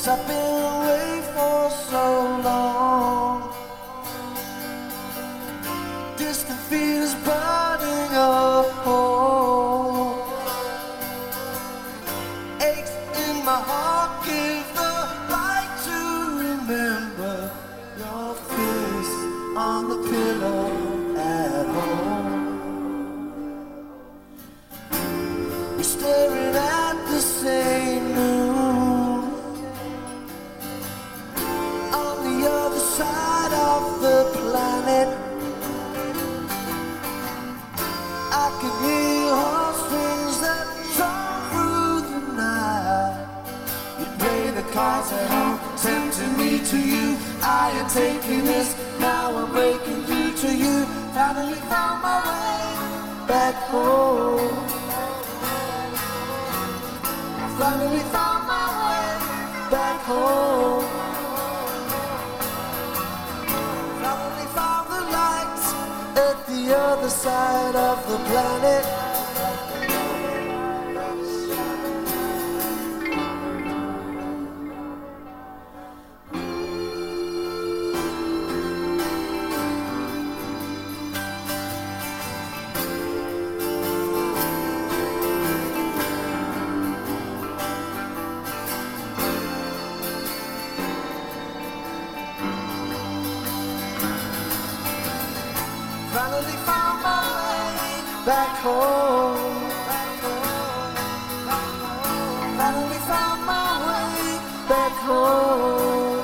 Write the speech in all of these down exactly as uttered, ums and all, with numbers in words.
I've been away for so long. Distant fears burning a hole. Aches in my heart give the light to remember your face on the pillow at home. We're staring at the same moon on the other side of the planet. I can hear your heartstrings that draw through the night. You play the cards at home, tempting me to you. I am taking this, now I'm breaking through to you. Finally found my way back home. Finally found my way back home. Finally found the light at the other side of the planet. Finally found my way back home. Finally found my way back home.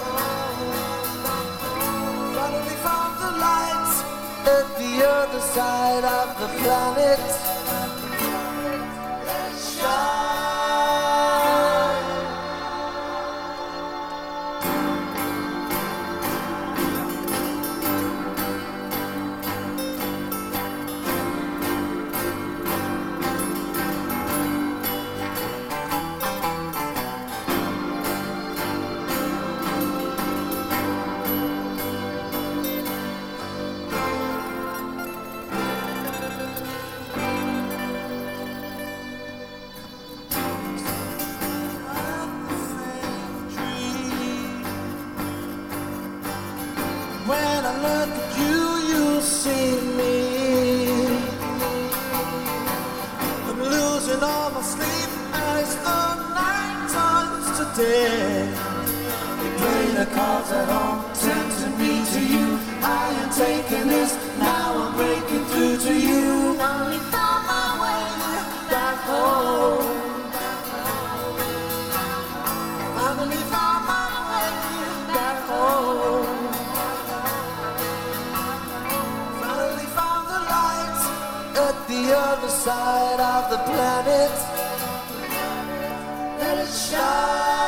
Finally found the lights at the other side of the planet. Shine. When I look at you, you see me. I'm losing all my sleep as the night turns to day. You play the cards at home, tempting me to you. I am taking this, now I'm breaking through to you. Finally found my way back home. Finally found my way back home. At the other side of the planet, let it shine.